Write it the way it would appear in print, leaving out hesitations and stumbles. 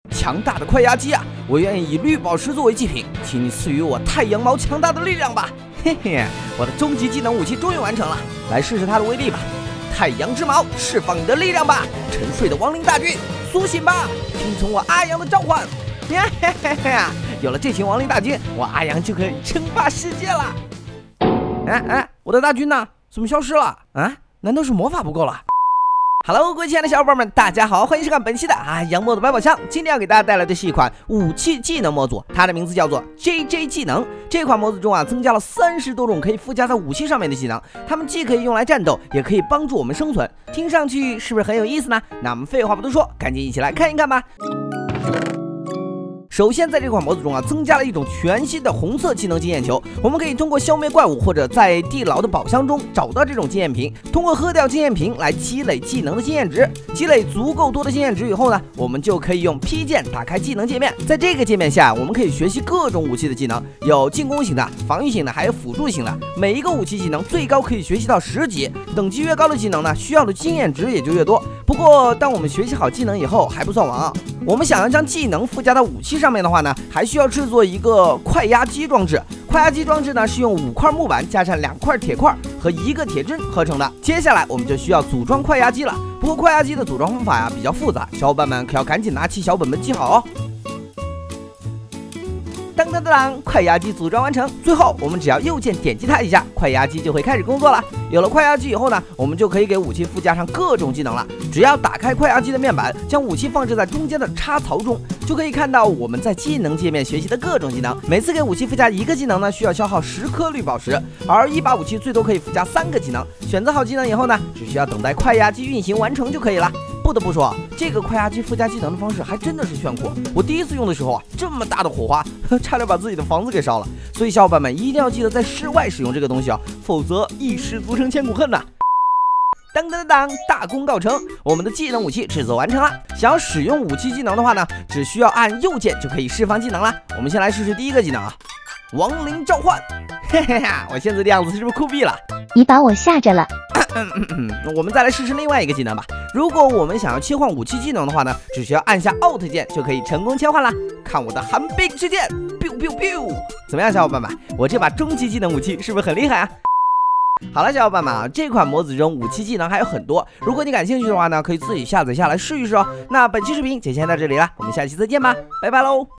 强大的快压机啊！我愿意以绿宝石作为祭品，请你赐予我太阳矛强大的力量吧！嘿嘿，我的终极技能武器终于完成了，来试试它的威力吧！太阳之矛，释放你的力量吧！沉睡的亡灵大军，苏醒吧！听从我阿阳的召唤！呀嘿嘿嘿啊！有了这群亡灵大军，我阿阳就可以称霸世界了！我的大军呢？怎么消失了？啊？难道是魔法不够了？Hello， 各位亲爱的小伙伴们，大家好，欢迎收看本期的阿阳摸的百宝箱。今天要给大家带来的是一款武器技能模组，它的名字叫做 JJ 技能。这款模组中增加了30多种可以附加在武器上面的技能，它们既可以用来战斗，也可以帮助我们生存。听上去是不是很有意思呢？那我们废话不多说，赶紧一起来看一看吧。首先，在这款模组中增加了一种全新的红色技能经验球，我们可以通过消灭怪物或者在地牢的宝箱中找到这种经验瓶，通过喝掉经验瓶来积累技能的经验值。积累足够多的经验值以后呢，我们就可以用 P 键打开技能界面。在这个界面下，我们可以学习各种武器的技能，有进攻型的、防御型的，还有辅助型的。每一个武器技能最高可以学习到10级，等级越高的技能呢，需要的经验值也就越多。不过，当我们学习好技能以后还不算完啊，我们想要将技能附加到武器上面的话呢，还需要制作一个快压机装置。快压机装置呢是用5块木板加上2块铁块和1个铁针合成的。接下来我们就需要组装快压机了。不过快压机的组装方法比较复杂，小伙伴们可要赶紧拿起小本本记好哦。当当当，快压机组装完成。最后我们只要右键点击它一下，快压机就会开始工作了。有了快压机以后呢，我们就可以给武器附加上各种技能了。只要打开快压机的面板，将武器放置在中间的插槽中，就可以看到我们在技能界面学习的各种技能。每次给武器附加1个技能呢，需要消耗10颗绿宝石，而一把武器最多可以附加3个技能。选择好技能以后呢，只需要等待快压机运行完成就可以了。不得不说，这个快压机附加技能的方式还真的是炫酷。我第一次用的时候这么大的火花，差点把自己的房子给烧了。所以小伙伴们一定要记得在室外使用这个东西否则一失足成千古恨呐。当当当，大功告成，我们的技能武器制作完成了。想要使用武器技能的话呢，只需要按右键就可以释放技能了。我们先来试试第一个技能亡灵召唤。嘿嘿哈，我现在的样子是不是酷毙了？ 你把我吓着了。 我们再来试试另外一个技能吧。如果我们想要切换武器技能的话呢，只需要按下 Alt 键就可以成功切换了。看我的寒冰之剑 ，biu biu biu！ 怎么样，小伙伴们？我这把终极技能武器是不是很厉害啊？好了，小伙伴们这款模组中武器技能还有很多，如果你感兴趣的话呢，可以自己下载下来试一试哦。那本期视频就先到这里了，我们下期再见吧，拜拜喽！